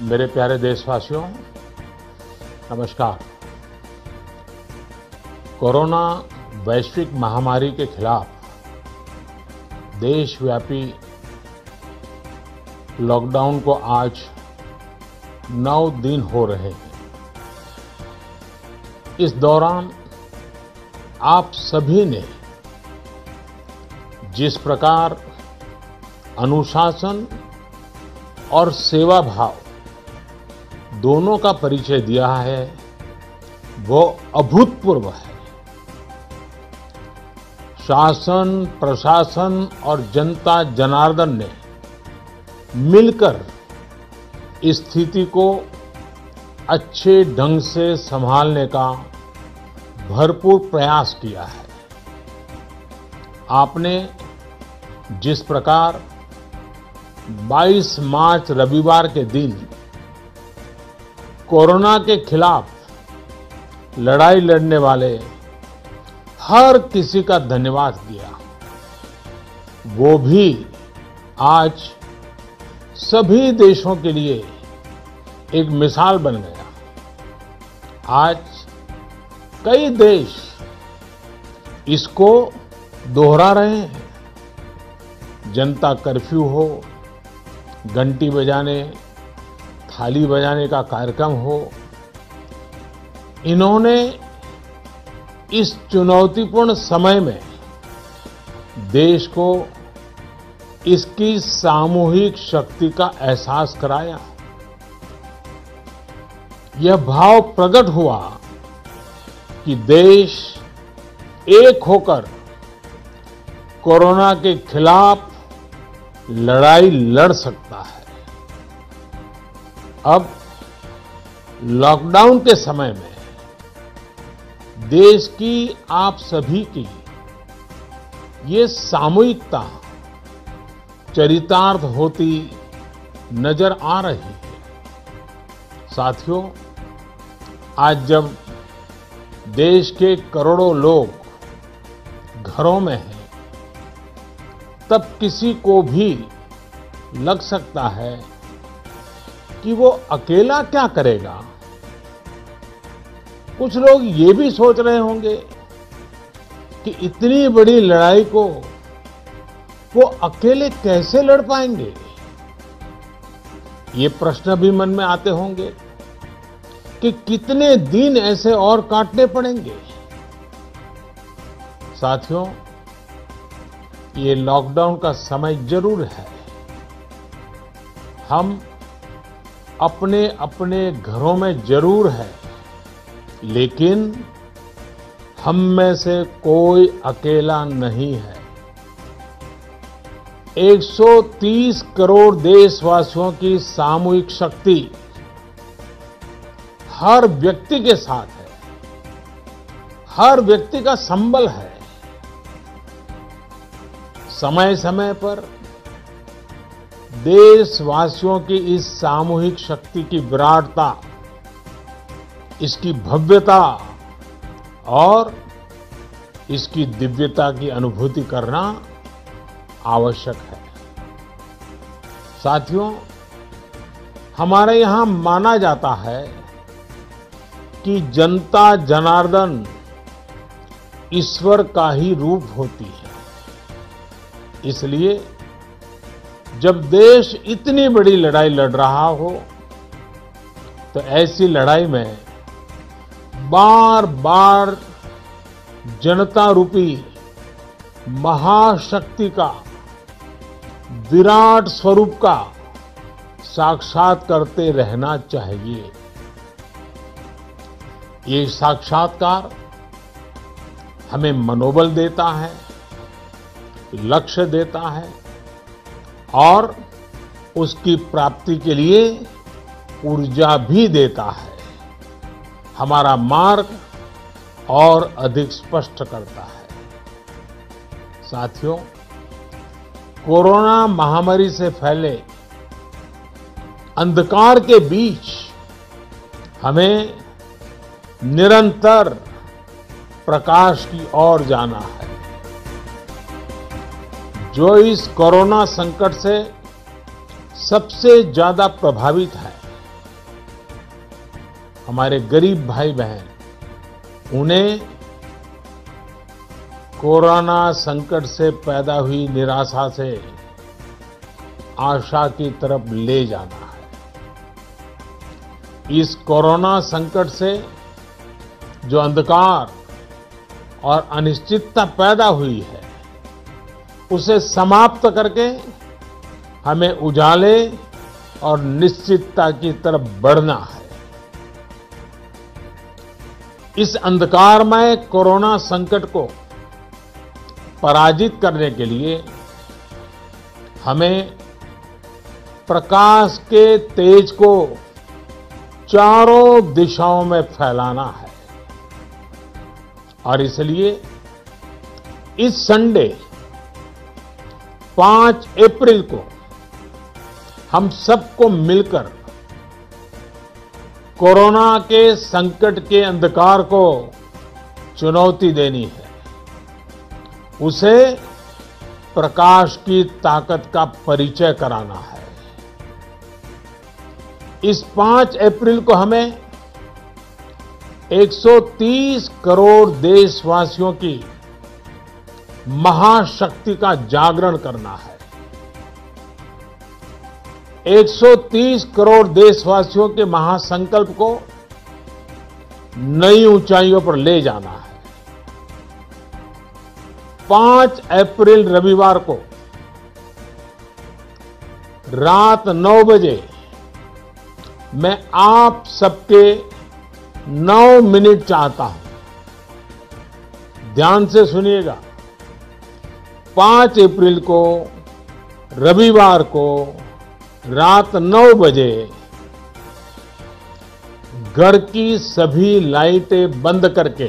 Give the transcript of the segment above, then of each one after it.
मेरे प्यारे देशवासियों, नमस्कार। कोरोना वैश्विक महामारी के खिलाफ देशव्यापी लॉकडाउन को आज 9 दिन हो रहे हैं। इस दौरान आप सभी ने जिस प्रकार अनुशासन और सेवा भाव दोनों का परिचय दिया है, वो अभूतपूर्व है। शासन, प्रशासन और जनता जनार्दन ने मिलकर इस स्थिति को अच्छे ढंग से संभालने का भरपूर प्रयास किया है। आपने जिस प्रकार 22 मार्च रविवार के दिन कोरोना के खिलाफ लड़ाई लड़ने वाले हर किसी का धन्यवाद किया, वो भी आज सभी देशों के लिए एक मिसाल बन गया। आज कई देश इसको दोहरा रहे हैं। जनता कर्फ्यू हो, घंटी बजाने, थाली बजाने का कार्यक्रम हो, इन्होंने इस चुनौतीपूर्ण समय में देश को इसकी सामूहिक शक्ति का एहसास कराया। यह भाव प्रकट हुआ कि देश एक होकर कोरोना के खिलाफ लड़ाई लड़ सकता है। अब लॉकडाउन के समय में देश की आप सभी की ये सामूहिकता चरितार्थ होती नजर आ रही है। साथियों, आज जब देश के करोड़ों लोग घरों में हैं, तब किसी को भी लग सकता है कि वो अकेला क्या करेगा। कुछ लोग ये भी सोच रहे होंगे कि इतनी बड़ी लड़ाई को वो अकेले कैसे लड़ पाएंगे। ये प्रश्न भी मन में आते होंगे कि कितने दिन ऐसे और काटने पड़ेंगे। साथियों, ये लॉकडाउन का समय जरूर है। हम अपने अपने घरों में जरूर हैं, लेकिन हम में से कोई अकेला नहीं है। 130 करोड़ देशवासियों की सामूहिक शक्ति हर व्यक्ति के साथ है, हर व्यक्ति का संबल है। समय समय पर देशवासियों की इस सामूहिक शक्ति की विराटता, इसकी भव्यता और इसकी दिव्यता की अनुभूति करना आवश्यक है। साथियों, हमारे यहां माना जाता है कि जनता जनार्दन ईश्वर का ही रूप होती है। इसलिए जब देश इतनी बड़ी लड़ाई लड़ रहा हो, तो ऐसी लड़ाई में बार बार जनता रूपी महाशक्ति का, विराट स्वरूप का साक्षात करते रहना चाहिए। ये साक्षात्कार हमें मनोबल देता है, लक्ष्य देता है और उसकी प्राप्ति के लिए ऊर्जा भी देता है। हमारा मार्ग और अधिक स्पष्ट करता है। साथियों, कोरोना महामारी से फैले अंधकार के बीच हमें निरंतर प्रकाश की ओर जाना है। जो इस कोरोना संकट से सबसे ज्यादा प्रभावित है, हमारे गरीब भाई बहन, उन्हें कोरोना संकट से पैदा हुई निराशा से आशा की तरफ ले जाना है। इस कोरोना संकट से जो अंधकार और अनिश्चितता पैदा हुई है, उसे समाप्त करके हमें उजाले और निश्चितता की तरफ बढ़ना है। इस अंधकारमय कोरोना संकट को पराजित करने के लिए हमें प्रकाश के तेज को चारों दिशाओं में फैलाना है। और इसलिए इस संडे 5 अप्रैल को हम सबको मिलकर कोरोना के संकट के अंधकार को चुनौती देनी है, उसे प्रकाश की ताकत का परिचय कराना है। इस 5 अप्रैल को हमें 130 करोड़ देशवासियों की महाशक्ति का जागरण करना है। 130 करोड़ देशवासियों के महासंकल्प को नई ऊंचाइयों पर ले जाना है। 5 अप्रैल रविवार को रात 9 बजे मैं आप सबके 9 मिनट चाहता हूं। ध्यान से सुनिएगा। 5 अप्रैल को रविवार को रात 9 बजे घर की सभी लाइटें बंद करके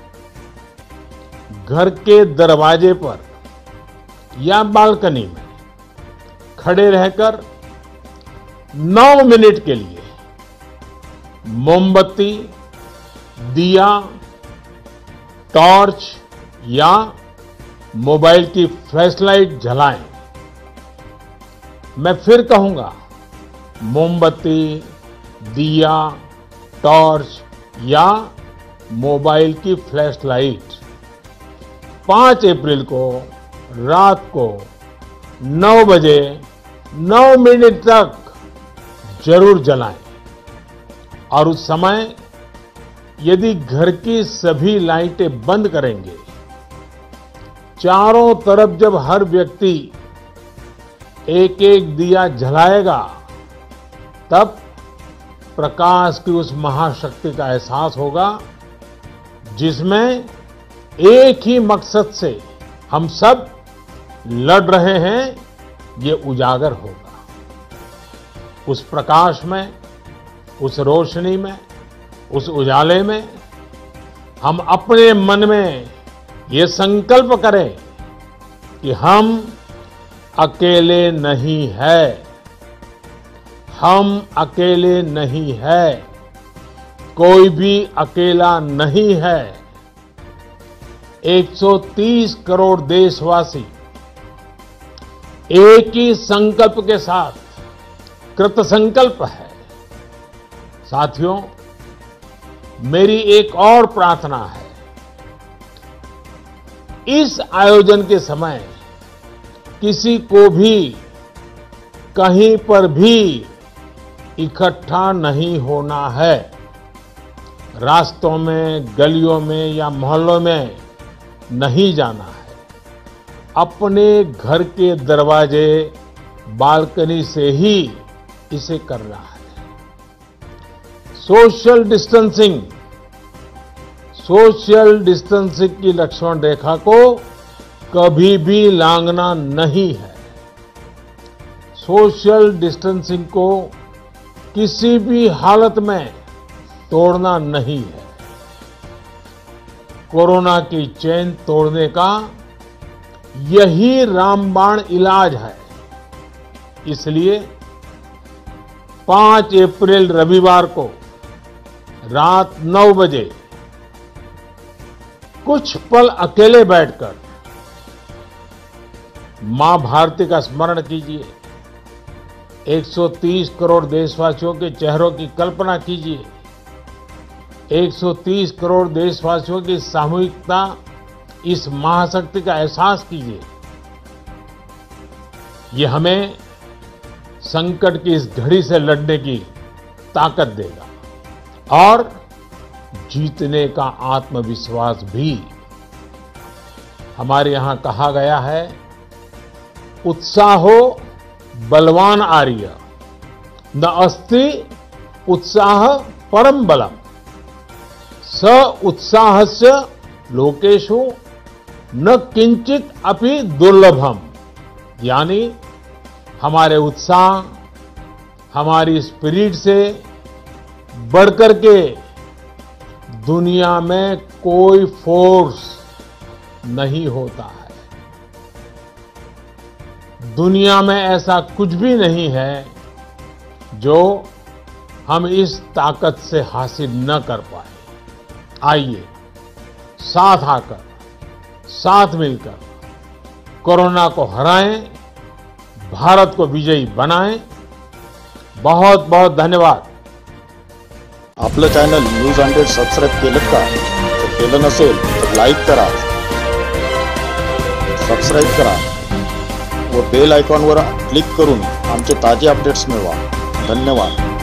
घर के दरवाजे पर या बालकनी में खड़े रहकर 9 मिनट के लिए मोमबत्ती, दिया, टॉर्च या मोबाइल की फ्लैशलाइट जलाएं। मैं फिर कहूंगा, मोमबत्ती, दिया, टॉर्च या मोबाइल की फ्लैशलाइट 5 अप्रैल को रात को 9 बजे 9 मिनट तक जरूर जलाएं। और उस समय यदि घर की सभी लाइटें बंद करेंगे, चारों तरफ जब हर व्यक्ति एक एक दिया जलाएगा, तब प्रकाश की उस महाशक्ति का एहसास होगा, जिसमें एक ही मकसद से हम सब लड़ रहे हैं, ये उजागर होगा। उस प्रकाश में, उस रोशनी में, उस उजाले में हम अपने मन में ये संकल्प करें कि हम अकेले नहीं हैं, हम अकेले नहीं हैं, कोई भी अकेला नहीं है। 130 करोड़ देशवासी एक ही संकल्प के साथ कृत संकल्प है। साथियों, मेरी एक और प्रार्थना है। इस आयोजन के समय किसी को भी कहीं पर भी इकट्ठा नहीं होना है। रास्तों में, गलियों में या मोहल्लों में नहीं जाना है। अपने घर के दरवाजे, बालकनी से ही इसे करना है। सोशल डिस्टेंसिंग की लक्ष्मण रेखा को कभी भी लांघना नहीं है। सोशल डिस्टेंसिंग को किसी भी हालत में तोड़ना नहीं है। कोरोना की चेन तोड़ने का यही रामबाण इलाज है। इसलिए 5 अप्रैल रविवार को रात 9 बजे कुछ पल अकेले बैठकर मां भारती का स्मरण कीजिए। 130 करोड़ देशवासियों के चेहरों की कल्पना कीजिए 130 करोड़ देशवासियों की सामूहिकता, इस महाशक्ति का एहसास कीजिए। ये हमें संकट की इस घड़ी से लड़ने की ताकत देगा और जीतने का आत्मविश्वास भी। हमारे यहां कहा गया है, उत्साहो बलवान आर्य, न अस्ति उत्साह परम बलम, स उत्साहस्य लोकेषु न किंचित अपि दुर्लभम। यानी हमारे उत्साह, हमारी स्पिरिट से बढ़कर के दुनिया में कोई फोर्स नहीं होता है। दुनिया में ऐसा कुछ भी नहीं है जो हम इस ताकत से हासिल न कर पाए। आइए साथ आकर, साथ मिलकर कोरोना को हराएं, भारत को विजयी बनाएं। बहुत बहुत धन्यवाद। आपलं चॅनल न्यूज 100 सबस्क्राईब केलं का? जर केलं नसेल तर लाईक करा, सबस्क्राईब करा व बेल आयकॉनवर क्लिक करून आमचे ताजे अपडेट्स मिळवा। धन्यवाद।